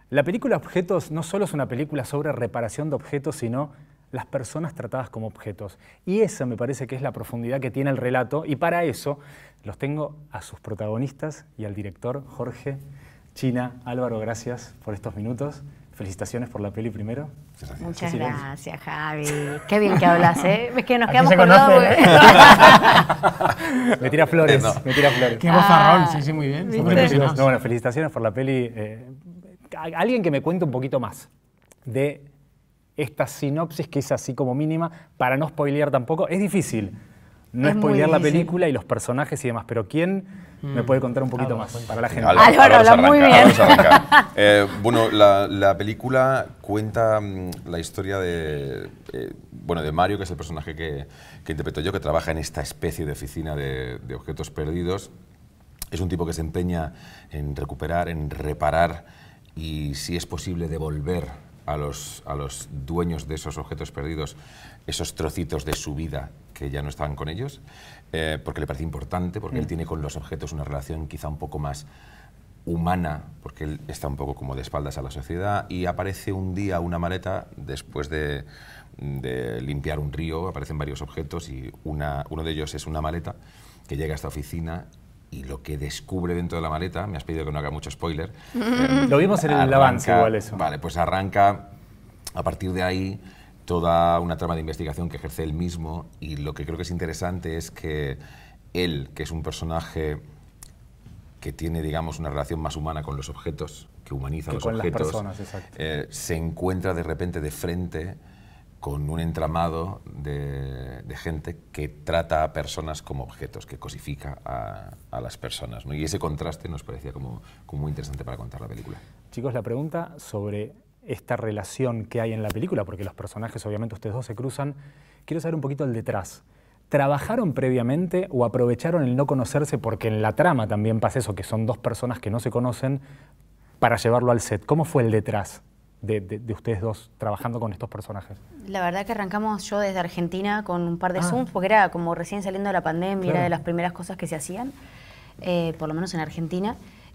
La película Objetos no solo es una película sobre reparación de objetos, sino las personas tratadas como objetos. Y esa me parece que es la profundidad que tiene el relato, y para eso los tengo a sus protagonistas y al director, Jorge, China, Álvaro, gracias por estos minutos. Felicitaciones por la peli primero. Muchas gracias, Javi. Qué bien que hablas, ¿eh? Es que nos quedamos colgados. Me tira flores, me tira flores. Qué vozarrón, sí, muy bien. No, bueno, felicitaciones por la peli. Alguien que me cuente un poquito más de esta sinopsis que es así como mínima, para no spoilear tampoco. Es difícil no spoilear la película y los personajes y demás, pero ¿quién me puede contar un poquito más para la gente? Álvaro habla muy bien. Bueno, la película cuenta la historia de Mario, que es el personaje que interpreto yo, que trabaja en esta especie de oficina de objetos perdidos. Es un tipo que se empeña en recuperar, en reparar y, si es posible, devolver a los dueños de esos objetos perdidos esos trocitos de su vida que ya no estaban con ellos, porque le parece importante, porque él tiene con los objetos una relación quizá un poco más humana, porque él está un poco como de espaldas a la sociedad, y aparece un día una maleta después de limpiar un río, aparecen varios objetos y uno de ellos es una maleta que llega a esta oficina. Y lo que descubre dentro de la maleta, me has pedido que no haga mucho spoiler. Lo vimos en el avance igual eso. Vale, pues arranca a partir de ahí toda una trama de investigación que ejerce él mismo, y lo que creo que es interesante es que él, que es un personaje que tiene, digamos, una relación más humana con los objetos, que humaniza los objetos, las personas, se encuentra de repente de frente con un entramado de gente que trata a personas como objetos, que cosifica a las personas, ¿no? Y ese contraste nos parecía como muy interesante para contar la película. Chicos, la pregunta sobre esta relación que hay en la película, porque los personajes, obviamente, ustedes dos se cruzan, quiero saber un poquito el detrás. ¿Trabajaron previamente o aprovecharon el no conocerse, porque en la trama también pasa eso, que son dos personas que no se conocen, para llevarlo al set? ¿Cómo fue el detrás de ustedes dos trabajando con estos personajes? La verdad que arrancamos yo desde Argentina con un par de Zooms, porque era como recién saliendo de la pandemia, era de las primeras cosas que se hacían, por lo menos en Argentina,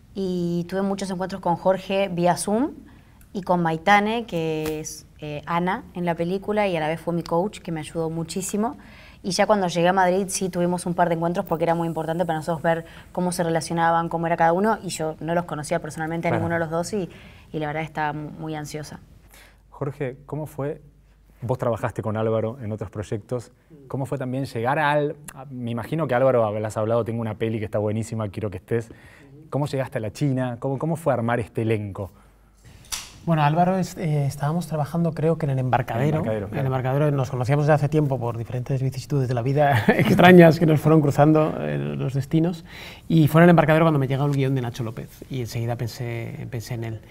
y tuve muchos encuentros con Jorge vía Zoom y con Maitane, que es Ana en la película, y a la vez fue mi coach, que me ayudó muchísimo. Y ya cuando llegué a Madrid sí tuvimos un par de encuentros, porque era muy importante para nosotros ver cómo se relacionaban, cómo era cada uno, y yo no los conocía personalmente a ninguno de los dos, y la verdad estaba muy ansiosa. Jorge, ¿cómo fue? Vos trabajaste con Álvaro en otros proyectos. ¿Cómo fue también llegar me imagino que Álvaro, habrás hablado, tengo una peli que está buenísima, quiero que estés. ¿Cómo llegaste a la China? ¿Cómo fue armar este elenco? Bueno, Álvaro, estábamos trabajando, creo que en el Embarcadero. Claro. En el Embarcadero nos conocíamos desde hace tiempo por diferentes vicisitudes de la vida extrañas que nos fueron cruzando los destinos. Y fue en el Embarcadero cuando me llega un guión de Nacho López, y enseguida pensé en él.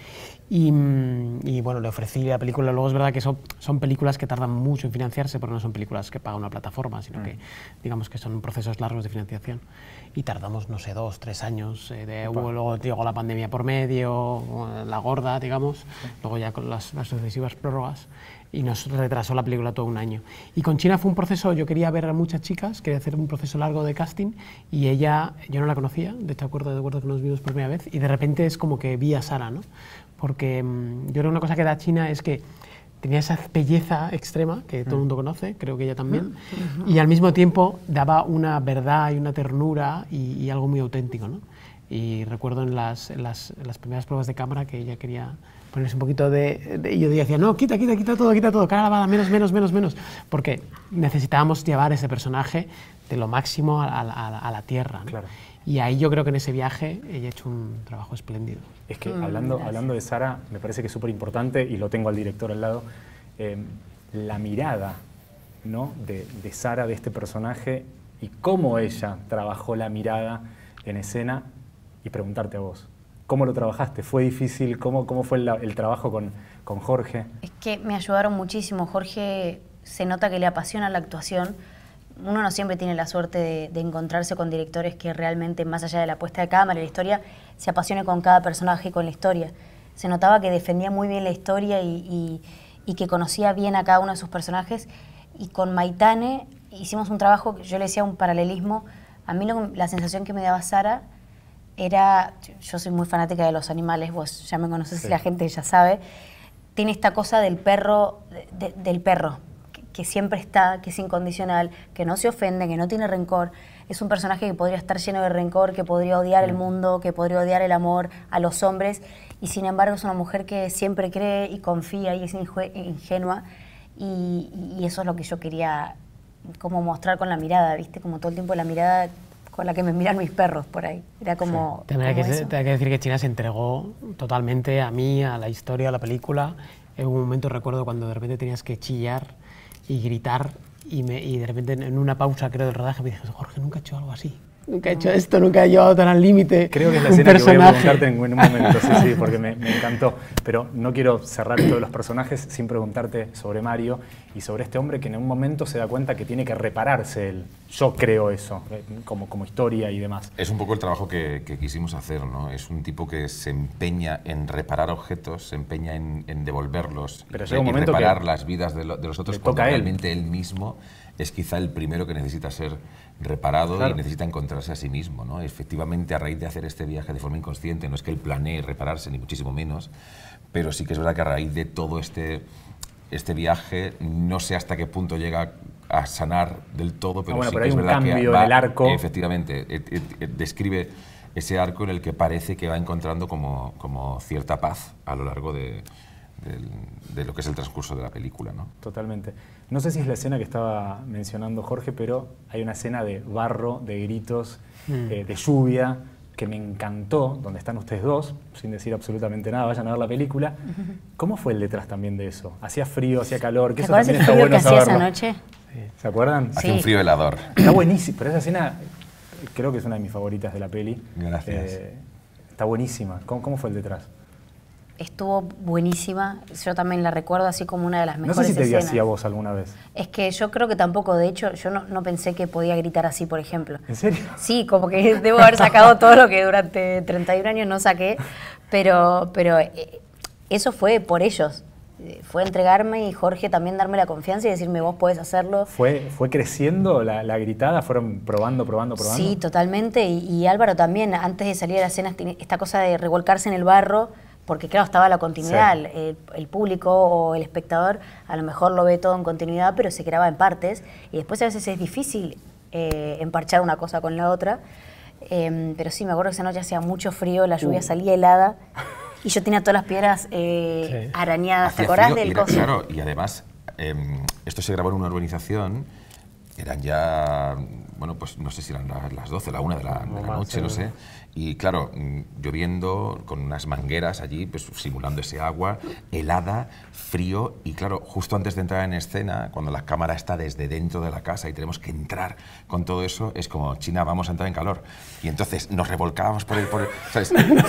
Y bueno, le ofrecí la película. Luego es verdad que son películas que tardan mucho en financiarse, porque no son películas que paga una plataforma, sino que, digamos, que son procesos largos de financiación. Y tardamos, no sé, 2, 3 años. Luego llegó la pandemia por medio, la gorda, digamos, luego ya con las sucesivas prórrogas, y nos retrasó la película todo un año. Y con China fue un proceso, yo quería ver a muchas chicas, quería hacer un proceso largo de casting, y ella, yo no la conocía, de hecho de acuerdo que nos vimos por primera vez, y de repente es como que vi a Sara, ¿no? Porque yo creo que una cosa que da China es que tenía esa belleza extrema que todo el mundo conoce, creo que ella también, y al mismo tiempo daba una verdad y una ternura y algo muy auténtico, ¿no? Y recuerdo en las primeras pruebas de cámara que ella quería ponerse un poquito y yo decía, no, quita todo, cara lavada, menos, porque necesitábamos llevar ese personaje de lo máximo a la tierra, ¿no? Claro. Y ahí yo creo que en ese viaje ella ha hecho un trabajo espléndido. Es que hablando de Sara, me parece que es súper importante, y lo tengo al director al lado, la mirada, ¿no?, de Sara, de este personaje, y cómo ella trabajó la mirada en escena, y preguntarte a vos, ¿cómo lo trabajaste? ¿Fue difícil? ¿Cómo fue el trabajo con Jorge? Es que me ayudaron muchísimo. Jorge se nota que le apasiona la actuación. Uno no siempre tiene la suerte de encontrarse con directores que realmente, más allá de la puesta de cámara y la historia, se apasione con cada personaje y con la historia. Se notaba que defendía muy bien la historia y que conocía bien a cada uno de sus personajes. Y con Maitane hicimos un trabajo, yo le decía un paralelismo. A mí la sensación que me daba Sara yo soy muy fanática de los animales, vos ya me conoces Sí. y la gente ya sabe, tiene esta cosa del perro, del perro, que siempre está, que es incondicional, que no se ofende, que no tiene rencor. Es un personaje que podría estar lleno de rencor, que podría odiar el mundo, que podría odiar el amor a los hombres, y sin embargo es una mujer que siempre cree y confía y es ingenua, y eso es lo que yo quería como mostrar con la mirada, ¿viste? Como todo el tiempo la mirada con la que me miran mis perros por ahí. Era como, También hay como que, eso. hay que decir que China se entregó totalmente a mí, a la historia, a la película. En un momento recuerdo cuando de repente tenías que chillar y gritar y de repente en una pausa, creo, del rodaje me dijiste, Jorge, nunca he hecho algo así. Nunca he hecho esto, nunca he llevado tan al límite Creo que es la un escena que voy a personaje. preguntarte en un momento, sí, porque me encantó. Pero no quiero cerrar esto de los personajes sin preguntarte sobre Mario y sobre este hombre que en un momento se da cuenta que tiene que repararse él. Yo creo eso, como historia y demás. Es un poco el trabajo que quisimos hacer, ¿no? Es un tipo que se empeña en reparar objetos, se empeña en devolverlos Pero y llega un momento reparar que las vidas de los otros, le cuando toca a él. realmente él mismo es quizá el primero que necesita ser reparado Claro. y necesita encontrarse a sí mismo, ¿no? Efectivamente, a raíz de hacer este viaje de forma inconsciente, no es que él planee repararse, ni muchísimo menos, pero sí que es verdad que a raíz de todo este viaje, no sé hasta qué punto llega a sanar del todo, pero bueno, sí pero que hay es un verdad que cambio en va, el arco. efectivamente, describe ese arco en el que parece que va encontrando como cierta paz a lo largo de lo que es el transcurso de la película, ¿no? Totalmente. No sé si es la escena que estaba mencionando Jorge, pero hay una escena de barro, de gritos, de lluvia, que me encantó, donde están ustedes dos, sin decir absolutamente nada, vayan a ver la película. ¿Cómo fue el detrás también de eso? ¿Hacía frío, hacía calor? Que ¿Te eso acuerdas también el está frío bueno que hacía esa saberlo. noche? ¿Se acuerdan? Sí. Hace un frío helador. Está buenísima, pero esa escena creo que es una de mis favoritas de la peli. Gracias. Está buenísima. ¿Cómo fue el detrás? Estuvo buenísima, yo también la recuerdo así como una de las No mejores sé si te vi escenas. así a vos alguna vez. Es que yo creo que tampoco, de hecho, yo no pensé que podía gritar así, por ejemplo. ¿En serio? Sí, como que debo haber sacado todo lo que durante 31 años no saqué, pero eso fue por ellos. Fue entregarme y Jorge también darme la confianza y decirme, vos podés hacerlo. ¿Fue creciendo la gritada? ¿Fueron probando? Sí, totalmente. Y Álvaro también, antes de salir a la escena, tiene esta cosa de revolcarse en el barro, porque claro, estaba la continuidad. Sí. El público o el espectador a lo mejor lo ve todo en continuidad, pero se graba en partes. Y después a veces es difícil emparchar una cosa con la otra. Pero sí, me acuerdo que esa noche hacía mucho frío, la lluvia salía helada. Y yo tenía todas las piedras arañadas. ¿Te Hacía acordás frío del y era- coso? Claro, y además, esto se grabó en una urbanización, eran ya, bueno, pues no sé si eran las 12, la 1 de la noche, no sé. Y claro, lloviendo, con unas mangueras allí, pues simulando ese agua, helada, frío, y claro, justo antes de entrar en escena, cuando la cámara está desde dentro de la casa y tenemos que entrar con todo eso, es como, China, vamos a entrar en calor. Y entonces nos revolcábamos por el ¿sabes?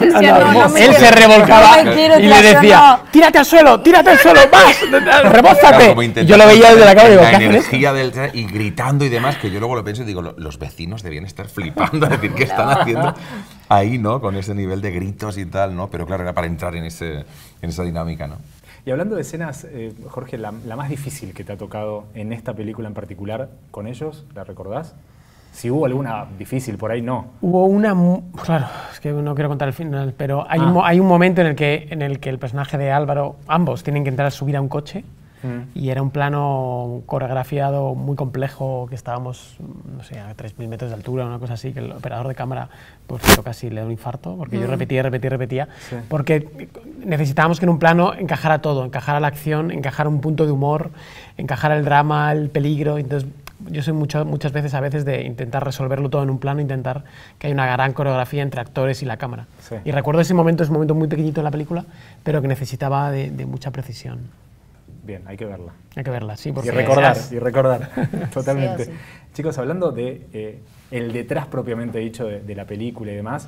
Él se revolcaba no me quiero y le tirar, decía, no. tírate al suelo, vas, Claro, rebózate. como Y intentando yo lo veía desde la cámara y digo, la ¿qué hacen esto? energía y gritando y demás, que yo luego lo pienso y digo, los vecinos debían estar flipando, decir, ¿qué están haciendo ahí, no? Con ese nivel de gritos y tal, ¿no? Pero claro, era para entrar en esa dinámica, ¿no? Y hablando de escenas, Jorge, la más difícil que te ha tocado en esta película en particular con ellos, ¿la recordás? Si hubo alguna difícil, por ahí no. Hubo una, claro, es que no quiero contar el final, pero hay un momento en el que el personaje de Álvaro, ambos tienen que entrar a subir a un coche. Y era un plano coreografiado muy complejo, que estábamos, no sé, a 3.000 metros de altura, una cosa así, que el operador de cámara, por cierto, casi le da un infarto, porque yo repetía, Sí. porque necesitábamos que en un plano encajara todo, encajara la acción, encajara un punto de humor, encajara el drama, el peligro. Entonces, yo soy muchas veces de intentar resolverlo todo en un plano, intentar que haya una gran coreografía entre actores y la cámara. Sí. Y recuerdo ese momento, es un momento muy pequeñito en la película, pero que necesitaba de mucha precisión. Bien, hay que verla. Hay que verla, sí. Porque Y recordar, totalmente. Sí o sí. Chicos, hablando de el detrás propiamente dicho de la película y demás,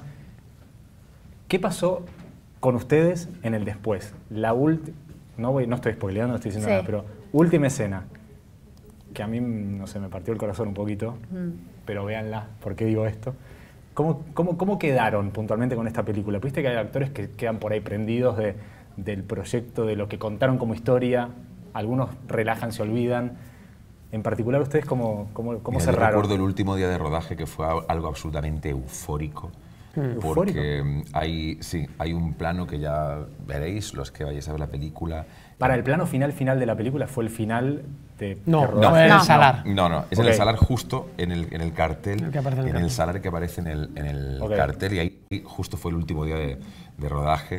¿qué pasó con ustedes en el después? No estoy spoileando, no estoy diciendo Sí. nada, pero última escena, que a mí, no sé, me partió el corazón un poquito, pero véanla, ¿por qué digo esto? ¿Cómo quedaron puntualmente con esta película? Viste que hay actores que quedan por ahí prendidos del proyecto, de lo que contaron como historia, algunos relajan, se olvidan. En particular, ¿ustedes cómo Mira, yo cerraron? recuerdo el último día de rodaje, que fue algo absolutamente eufórico. porque hay un plano que ya veréis, los que vayáis a ver la película. Para el plano final de la película fue el final de No, rodaje. fue en el salar. No, es en el salar justo en el cartel, El que aparece en el en el cartel. salar que aparece en el cartel, y ahí justo fue el último día de rodaje.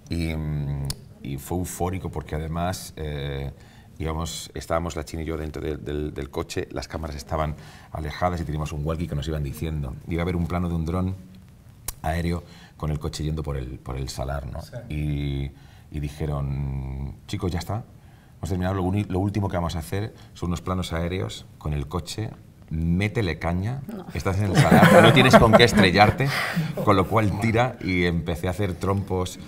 Y fue eufórico porque además estábamos la China y yo dentro del coche, las cámaras estaban alejadas y teníamos un walkie que nos iban diciendo. Iba a haber un plano de un dron aéreo con el coche yendo por el salar, ¿no? Sí. Y dijeron, chicos, ya está, hemos terminado, lo último que vamos a hacer son unos planos aéreos con el coche, métele caña, estás en el salar, no tienes con qué estrellarte, con lo cual tira, y empecé a hacer trompos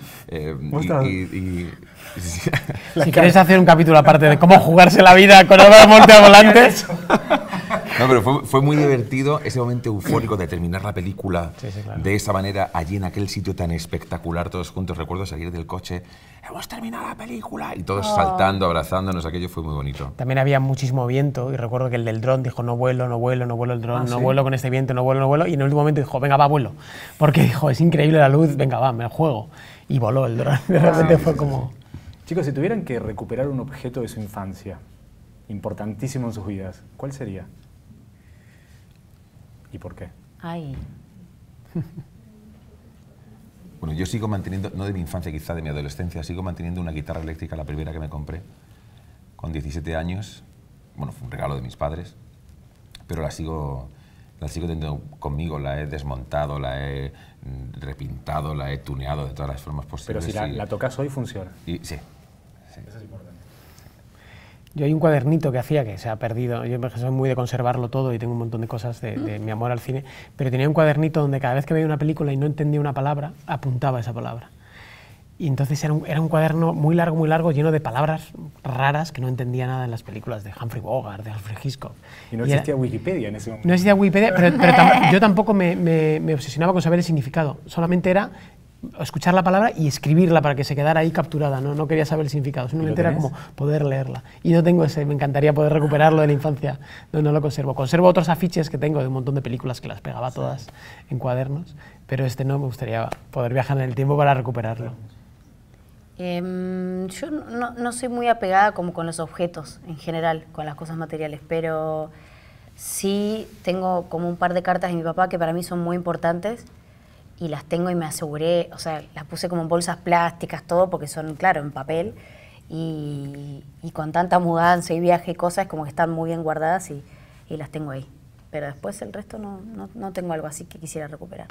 Si queréis hacer un capítulo aparte de cómo jugarse la vida con Álvaro Monte al volante. No, pero fue muy divertido ese momento eufórico de terminar la película claro. de esa manera, allí en aquel sitio tan espectacular, todos juntos. Recuerdo salir del coche, hemos terminado la película, y todos saltando, abrazándonos, aquello fue muy bonito. También había muchísimo viento, y recuerdo que el del dron dijo, no vuelo el dron, no vuelo con este viento, no vuelo, y en el último momento dijo, venga, va, vuelo. Porque dijo, es increíble la luz, venga, va, me juego. Y voló el dron. De repente fue como... Chicos, si tuvieran que recuperar un objeto de su infancia, importantísimo en sus vidas, ¿cuál sería? ¿Y por qué? Ay. Bueno, yo sigo manteniendo, no de mi infancia, quizá de mi adolescencia, sigo manteniendo una guitarra eléctrica, la primera que me compré, con 17 años. Bueno, fue un regalo de mis padres, pero la sigo teniendo conmigo, la he desmontado, la he repintado, la he tuneado de todas las formas posibles. Pero si la tocas hoy, funciona. Sí. Eso es importante. Yo hay un cuadernito que hacía que se ha perdido, yo soy muy de conservarlo todo y tengo un montón de cosas de mi amor al cine, pero tenía un cuadernito donde cada vez que veía una película y no entendía una palabra, apuntaba esa palabra. Y entonces era un cuaderno muy largo, lleno de palabras raras que no entendía nada en las películas de Humphrey Bogart, de Alfred Hitchcock. Y no existía Wikipedia en ese momento. No existía Wikipedia, pero yo tampoco me obsesionaba con saber el significado, solamente era escuchar la palabra y escribirla para que se quedara ahí capturada, no quería saber el significado, simplemente era como poder leerla. Y no tengo ese, me encantaría poder recuperarlo de la infancia, no lo conservo. Conservo otros afiches que tengo de un montón de películas que las pegaba todas en cuadernos, pero no, me gustaría poder viajar en el tiempo para recuperarlo. Yo no soy muy apegada como con los objetos en general, con las cosas materiales, pero sí tengo como un par de cartas de mi papá que para mí son muy importantes, y las tengo y me aseguré, o sea, las puse como en bolsas plásticas, todo, porque son, claro, en papel, y con tanta mudanza y viaje y cosas, como que están muy bien guardadas y las tengo ahí. Pero después el resto no tengo algo así que quisiera recuperar.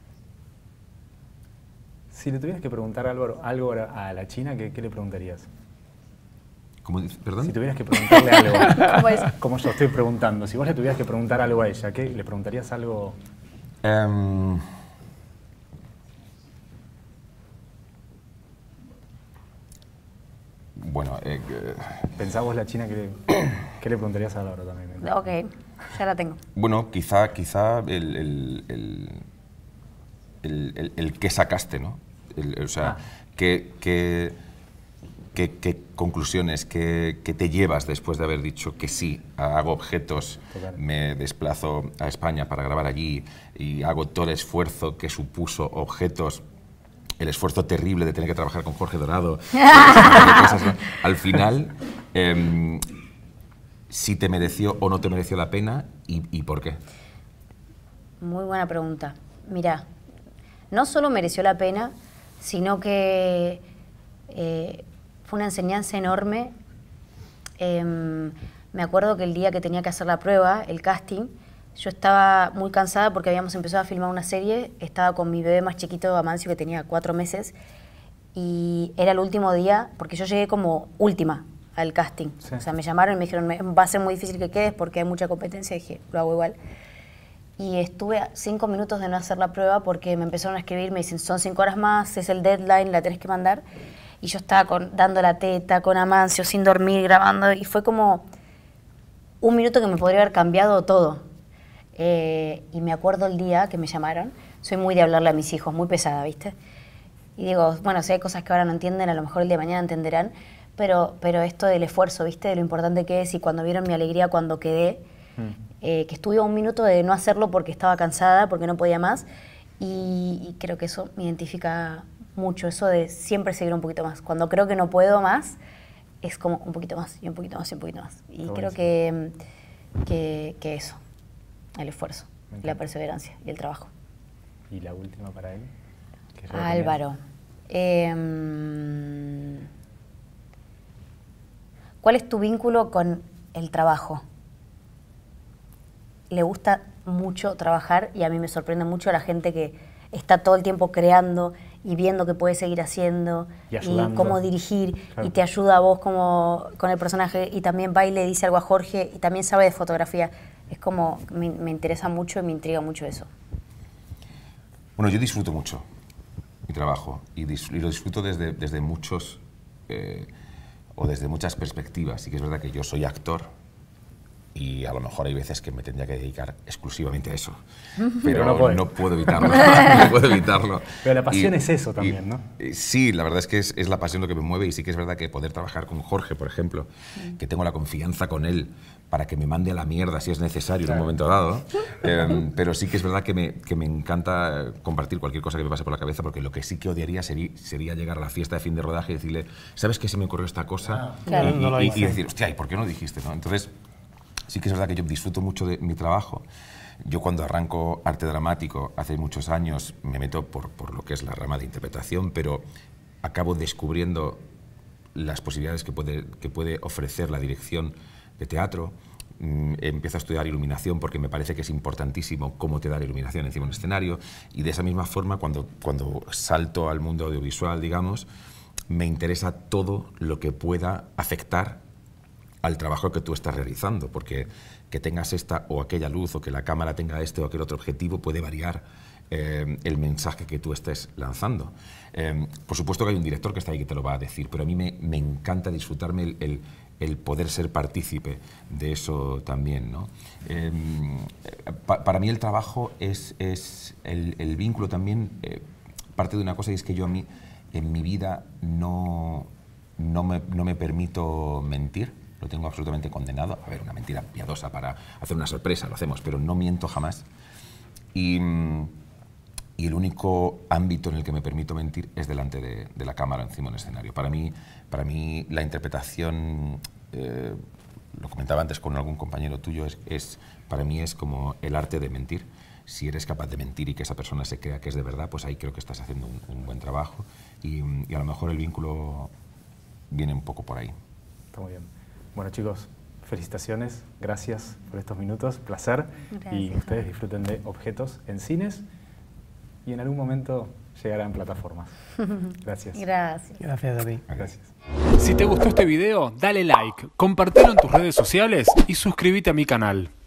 Si le tuvieras que preguntar algo a la China, ¿qué le preguntarías? ¿Perdón? Si tuvieras que preguntarle algo, ¿Cómo es? como yo estoy preguntando, si vos le tuvieras que preguntar algo a ella, ¿qué le preguntarías algo? Bueno, Pensá vos la China, ¿qué le preguntarías a Laura también? Ok, ya la tengo. bueno, quizá el qué sacaste, ¿no? O sea, qué conclusiones, qué te llevas después de haber dicho que sí, hago objetos, me desplazo a España para grabar allí y hago todo el esfuerzo que supuso objetos, el esfuerzo terrible de tener que trabajar con Jorge Dorado, cosas, ¿no? Al final, si te mereció o no te mereció la pena y por qué. Muy buena pregunta. Mira, no solo mereció la pena, sino que fue una enseñanza enorme. Me acuerdo que el día que tenía que hacer la prueba, el casting, yo estaba muy cansada porque habíamos empezado a filmar una serie, estaba con mi bebé más chiquito, Amancio, que tenía 4 meses, y era el último día, porque yo llegué como última al casting. Sí. O sea, me llamaron y me dijeron, va a ser muy difícil que quedes porque hay mucha competencia, y dije, lo hago igual. Y estuve 5 minutos de no hacer la prueba porque me empezaron a escribir, me dicen, son 5 horas más, es el deadline, la tenés que mandar. Y yo estaba dando la teta con Amancio, sin dormir, grabando, y fue como un minuto que me podría haber cambiado todo. Y me acuerdo el día que me llamaron, soy muy de hablarle a mis hijos, muy pesada, ¿viste? Y digo, bueno, si hay cosas que ahora no entienden, a lo mejor el día de mañana entenderán, pero esto del esfuerzo, ¿viste? De lo importante que es, y cuando vieron mi alegría cuando quedé, que estuve a un minuto de no hacerlo porque estaba cansada, porque no podía más, y creo que eso me identifica mucho, eso de siempre seguir un poquito más. Cuando creo que no puedo más, es como un poquito más, y un poquito más, y un poquito más. Y creo que eso, el esfuerzo, la perseverancia y el trabajo. Y la última para él. Que es Álvaro. ¿Cuál es tu vínculo con el trabajo? Le gusta mucho trabajar y a mí me sorprende mucho la gente que está todo el tiempo creando y viendo qué puede seguir haciendo y cómo dirigir, claro. Y te ayuda a vos como con el personaje y también va y le dice algo a Jorge y también sabe de fotografía. Es como, me interesa mucho y me intriga mucho eso. Bueno, yo disfruto mucho mi trabajo y lo disfruto desde muchos o desde muchas perspectivas. Sí que es verdad que yo soy actor y a lo mejor hay veces que me tendría que dedicar exclusivamente a eso, pero no puedo evitarlo. No puedo evitarlo. Pero la pasión es eso también, ¿no? Sí, la verdad es que es la pasión lo que me mueve y sí que es verdad que poder trabajar con Jorge, por ejemplo, que tengo la confianza con él para que me mande a la mierda si es necesario, claro, en un momento dado, pero sí que es verdad que me encanta compartir cualquier cosa que me pase por la cabeza, porque lo que sí que odiaría sería llegar a la fiesta de fin de rodaje y decirle, ¿sabes qué se me ocurrió esta cosa? Claro. Y decir, hostia, ¿y por qué no dijiste? ¿No? Entonces, sí que es verdad que yo disfruto mucho de mi trabajo. Yo cuando arranco arte dramático hace muchos años me meto por lo que es la rama de interpretación, pero acabo descubriendo las posibilidades que puede ofrecer la dirección de teatro. Empiezo a estudiar iluminación porque me parece que es importantísimo cómo te da la iluminación encima de un escenario, y de esa misma forma cuando salto al mundo audiovisual, digamos, me interesa todo lo que pueda afectar al trabajo que tú estás realizando, porque que tengas esta o aquella luz o que la cámara tenga este o aquel otro objetivo puede variar el mensaje que tú estés lanzando. Por supuesto que hay un director que está ahí que te lo va a decir, pero a mí me encanta disfrutarme el poder ser partícipe de eso también, ¿no? Para mí el trabajo es el vínculo también, parte de una cosa, y es que yo en mi vida no me permito mentir. Lo tengo absolutamente condenado. A ver, una mentira piadosa para hacer una sorpresa, lo hacemos, pero no miento jamás. Y el único ámbito en el que me permito mentir es delante de la cámara, encima del escenario. Para mí la interpretación, lo comentaba antes con algún compañero tuyo, para mí es como el arte de mentir. Si eres capaz de mentir y que esa persona se crea que es de verdad, pues ahí creo que estás haciendo un buen trabajo. Y a lo mejor el vínculo viene un poco por ahí. Está muy bien. Bueno, chicos, felicitaciones, gracias por estos minutos, placer. Gracias. Y ustedes disfruten de Objetos en cines y en algún momento llegará en plataformas. Gracias. Gracias. Gracias, David. Gracias. Si te gustó este video, dale like, compartilo en tus redes sociales y suscríbete a mi canal.